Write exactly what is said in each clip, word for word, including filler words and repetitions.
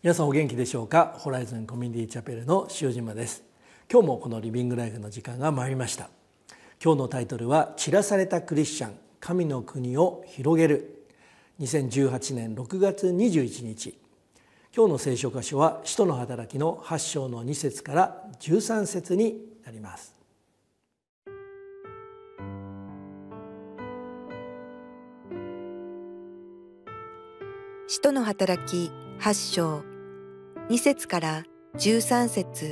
皆さんお元気でしょうか。ホライズンコミュニティチャペルの塩島です。今日もこのリビングライフの時間が参りました。今日のタイトルは散らされたクリスチャン、神の国を広げる。にせんじゅうはちねんろくがつにじゅういちにち。今日の聖書箇所は使徒の働きのはち章のに節からじゅうさん節になります。 使徒の働きはち章に節からじゅうさん節。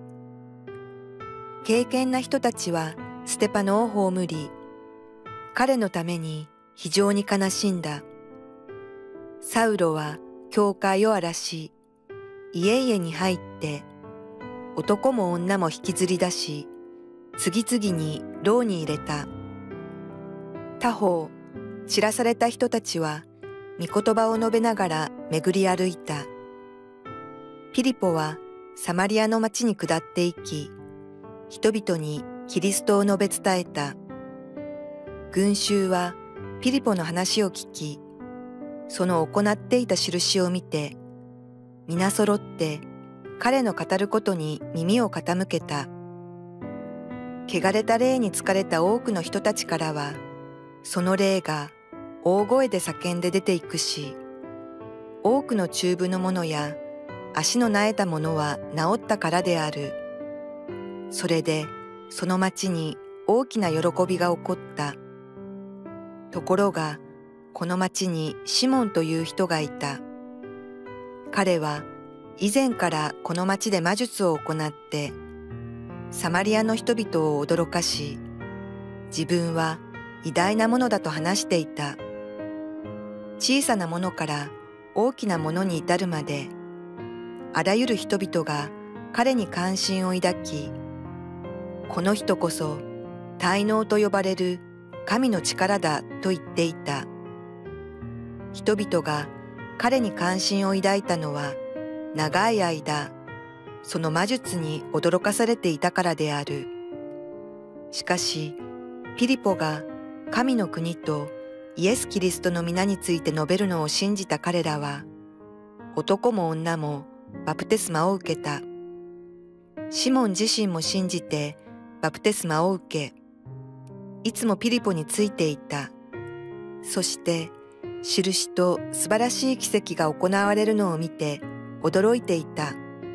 敬虔な人たちはステパノを葬り、彼のために非常に悲しんだ。サウロは教会を荒らし、家々に入って男も女も引きずり出し、次々に牢に入れた。他方、散らされた人たちは御言葉を述べながら巡り歩いた。ピリポはサマリアの町に下って行き、人々にキリストを述べ伝えた。群衆はピリポの話を聞き、その行っていた印を見て、皆揃って彼の語ることに耳を傾けた。汚れた霊に疲れた多くの人たちからは、その霊が大声で叫んで出ていくし、多くの中部の者や足のなえた者は治ったからである。それでその町に大きな喜びが起こった。ところがこの町にシモンという人がいた。彼は以前からこの町で魔術を行ってサマリアの人々を驚かし、自分は偉大なものだと話していた。小さなものから大きなものに至るまで、あらゆる人々が彼に関心を抱き、この人こそ大能と呼ばれる神の力だと言っていた。人々が彼に関心を抱いたのは、長い間、その魔術に驚かされていたからである。しかし、ピリポが神の国とイエス・キリストの皆について述べるのを信じた彼らは、男も女もバプテスマを受けた。シモン自身も信じてバプテスマを受け、いつもピリポについていた。そして、印と素晴らしい奇跡が行われるのを見て驚いていた。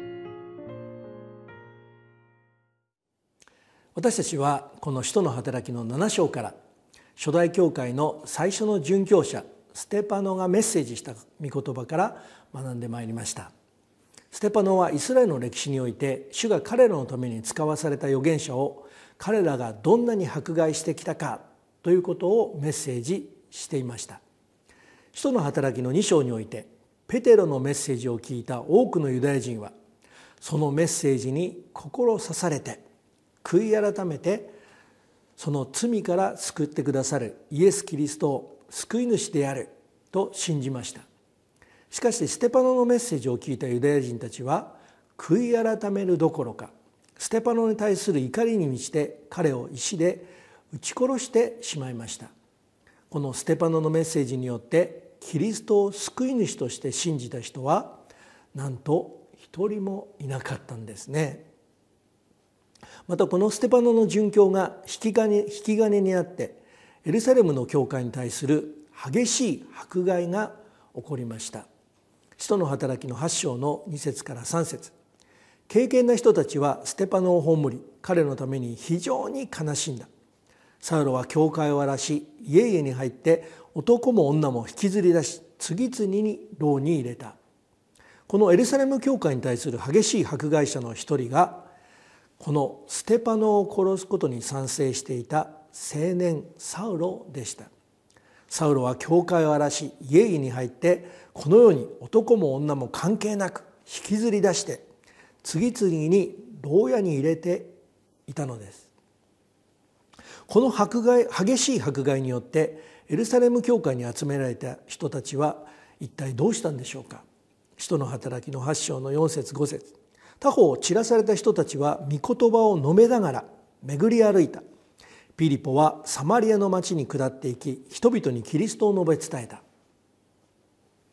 私たちはこの使徒の働きのなな章から初代教会の最初の殉教者ステパノがメッセージした御言葉から学んでまいりました。ステパノはイスラエルの歴史において主が彼らのために使わされた預言者を彼らがどんなに迫害してきたかということをメッセージしていました。使徒の働きのに章においてペテロのメッセージを聞いた多くのユダヤ人はそのメッセージに心刺されて悔い改めてその罪から救ってくださるイエス・キリストを救い主であると信じました。しかしステパノのメッセージを聞いたユダヤ人たちは悔い改めるどころかステパノに対する怒りに満ちて彼を石で撃ち殺してしまいました。このステパノのメッセージによってキリストを救い主として信じた人はなんと一人もいなかったんですね。またこのステパノの殉教が引き金、引き金になってエルサレムの教会に対する激しい迫害が起こりました。使徒の働きのはち章のに節からさん節。敬虔な人たちはステパノを葬り、彼のために非常に悲しんだ。サウロは教会を荒らし、家々に入って男も女も引きずり出し、次々に牢に入れた。このエルサレム教会に対する激しい迫害者の一人が、このステパノを殺すことに賛成していた青年サウロでした。サウロは教会を荒らし、家々に入ってこのように男も女も関係なく引きずり出して次々に牢屋に入れていたのです。この迫害、激しい迫害によってエルサレム教会に集められた人たちは一体どうしたんでしょうか。使徒の働きのはち章のよん節ご節。他方散らされた人たちは御言葉を述べながら巡り歩いた。ピリポはサマリアの町に下っていき、人々にキリストを述べ伝えた。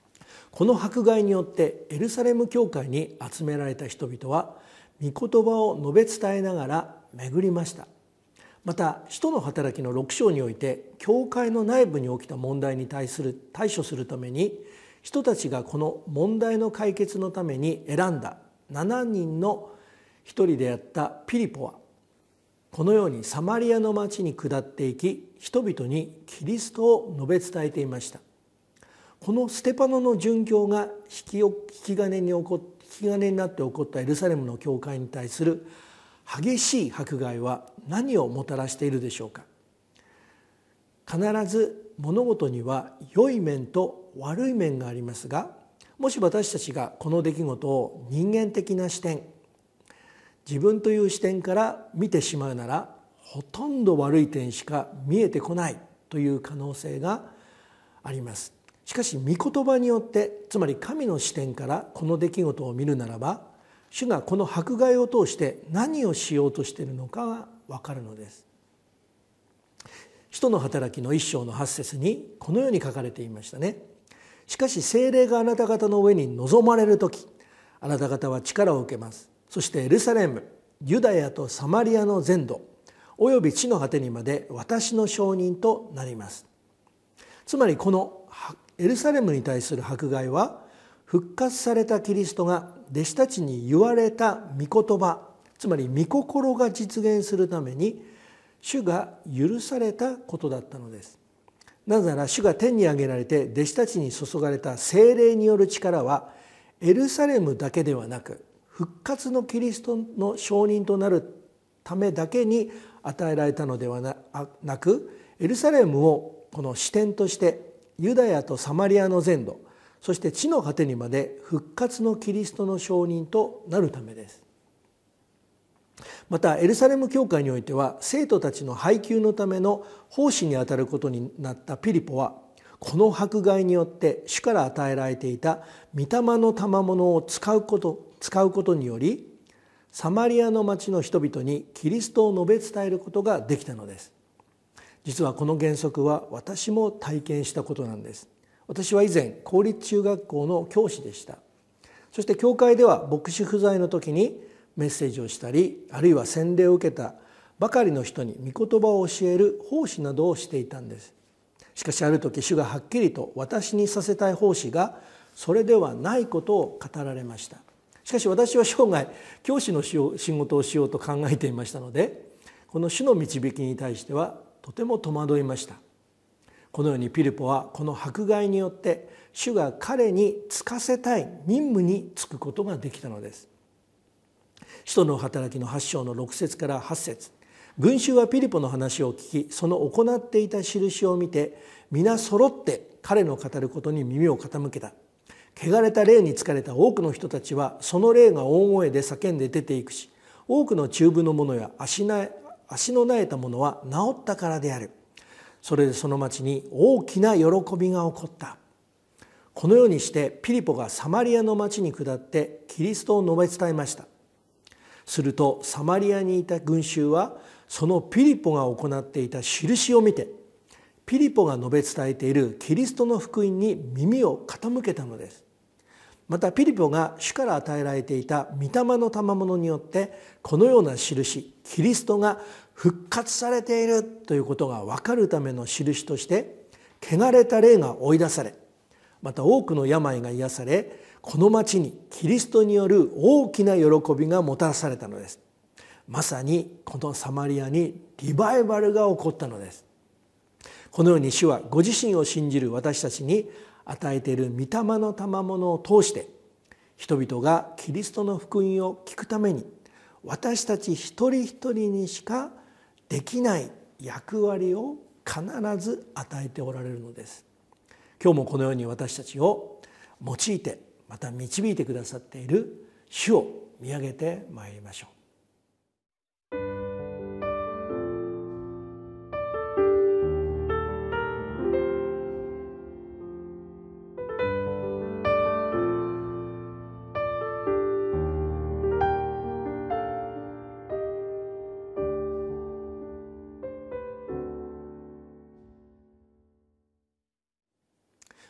この迫害によってエルサレム教会に集められた人々は御言葉を述べ伝えながら巡りました。また使徒の働きのろく章において教会の内部に起きた問題に対する対処するために人たちがこの問題の解決のために選んだしちにんの一人であったピリポはこのようにサマリアの町に下っていき人々にキリストを述べ伝えていました。このステパノの殉教が引き引き金に起こ引き金になって起こったエルサレムの教会に対する激しい迫害は何をもたらしているでしょうか。必ず物事には良い面と悪い面がありますが、もし私たちがこの出来事を人間的な視点、自分という視点から見てしまうなら、ほとんど悪い点しか見えてこないという可能性があります。しかし御言葉によって、つまり神の視点からこの出来事を見るならば、主がこの迫害を通して何をしようとしているのかが分かるのです。使徒の働きの一章の八節にこのように書かれていましたね。しかし聖霊があなた方の上に臨まれるとき、あなた方は力を受けます。そしてエルサレム、ユダヤとサマリアの全土、および地の果てにまで私の証人となります。つまりこのエルサレムに対する迫害は、復活されたキリストが弟子たちに言われた御言葉、つまり御心が実現するために主が許されたことだったのです。なぜなら主が天に上げられて弟子たちに注がれた聖霊による力はエルサレムだけではなく、復活のキリストの証人となるためだけに与えられたのではなく、エルサレムをこの視点としてユダヤとサマリアの全土、そして地の果てにまで復活のキリストの証人となるためです。またエルサレム教会においては、生徒たちの配給のための奉仕にあたることになったピリポは、この迫害によって主から与えられていた御霊の賜物を使うこと使うことにより、サマリアの町の人々にキリストを述べ伝えることができたのです。実はこの原則は私も体験したことなんです。私は以前公立中学校の教師でした。そして教会では牧師不在の時にメッセージをしたり、あるいは洗礼を受けたばかりの人に御言葉を教える奉仕などをしていたんです。しかしある時、主がはっきりと私にさせたい奉仕がそれではないことを語られました。しかし私は生涯教師の仕事をしようと考えていましたので、この主の導きに対してはとても戸惑いました。このようにピリポはこの迫害によって主が彼に就かせたい任務に就くことができたのです。使徒の働きのはち章のろく節からはち節、群衆はピリポの話を聞き、その行っていた印を見て皆揃って彼の語ることに耳を傾けた。汚れた霊に疲れた多くの人たちはその霊が大声で叫んで出ていくし、多くの中部の者や足な足の萎えた者は治ったからである。それでその町に大きな喜びが起こった。このようにしてピリポがサマリアの町に下ってキリストを述べ伝えました。するとサマリアにいた群衆はそのピリポが行っていた印を見て、ピリポが述べ伝えているキリストの福音に耳を傾けたのです。またピリポが主から与えられていた御霊の賜物によってこのような印、キリストが復活されているということが分かるための印として、汚れた霊が追い出され、また多くの病が癒され、この町にキリストによる大きな喜びがもたらされたのです。まさにこのサマリアにリバイバルが起こったのです。このように主はご自身を信じる私たちに与えている御霊の賜物を通して、人々がキリストの福音を聞くために私たち一人一人にしかできない役割を必ず与えておられるのです。今日もこのように私たちを用いて、また導いてくださっている主を見上げてまいりましょう。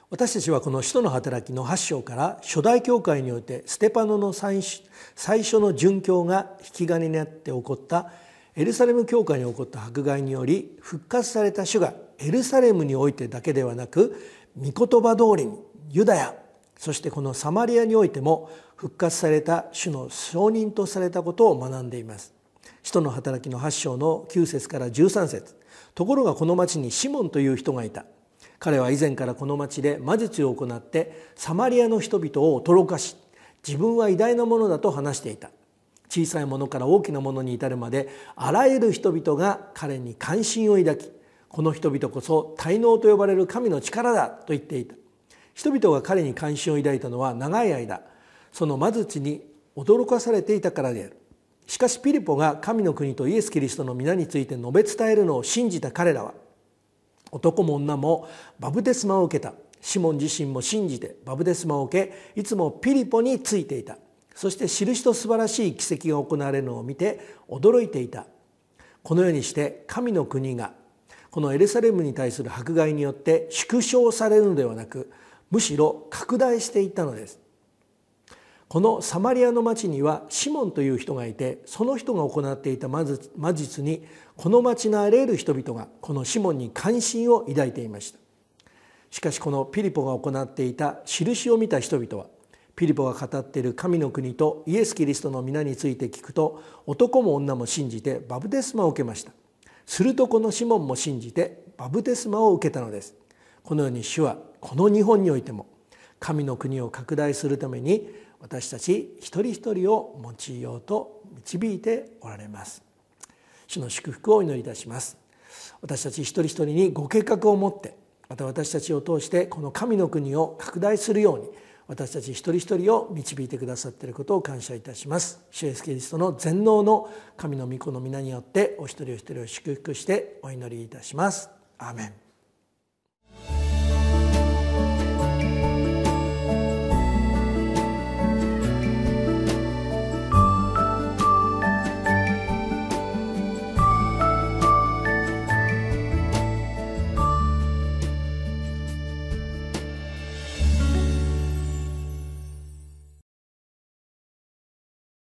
私たちはこの使徒の働きのはち章から初代教会においてステパノの最初の殉教が引き金になって起こったエルサレム教会に起こった迫害により復活された主がエルサレムにおいてだけではなく御言葉通りにユダヤそしてこのサマリアにおいても復活された主の証人とされたことを学んでいます。使徒の働きのはち章のきゅう節からじゅうさん節。ところがこの町にシモンという人がいた。彼は以前からこの町で魔術を行ってサマリアの人々を驚かし自分は偉大なものだと話していた。小さいものから大きなものに至るまであらゆる人々が彼に関心を抱き、この人々こそ大能と呼ばれる神の力だと言っていた。人々が彼に関心を抱いたのは長い間その魔術に驚かされていたからである。しかしピリポが神の国とイエス・キリストの皆について述べ伝えるのを信じた彼らは、男も女もバプテスマを受けた。シモン自身も信じてバプテスマを受け、いつもピリポについていた。そして印と素晴らしい奇跡が行われるのを見て驚いていた。このようにして神の国がこのエルサレムに対する迫害によって縮小されるのではなく、むしろ拡大していったのです。このサマリアの町にはシモンという人がいて、その人が行っていた魔術にこの町のあらゆる人々がこのシモンに関心を抱いていました。しかしこのピリポが行っていた印を見た人々は、ピリポが語っている神の国とイエス・キリストの皆について聞くと、男も女も信じてバプテスマを受けました。するとこのシモンも信じてバプテスマを受けたのです。このように主はこの日本においても神の国を拡大するために私たち一人一人を用いようと導いておられます。主の祝福をお祈りいたします。私たち一人一人にご計画を持って、また私たちを通してこの神の国を拡大するように、私たち一人一人を導いてくださっていることを感謝いたします。主イエスキリストの全能の神の御子の皆によってお一人お一人を祝福してお祈りいたします。アーメン。